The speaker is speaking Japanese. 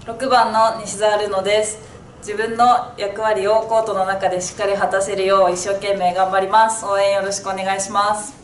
6番の西澤ルノです。自分の役割をコートの中でしっかり果たせるよう一生懸命頑張ります。応援よろしくお願いします。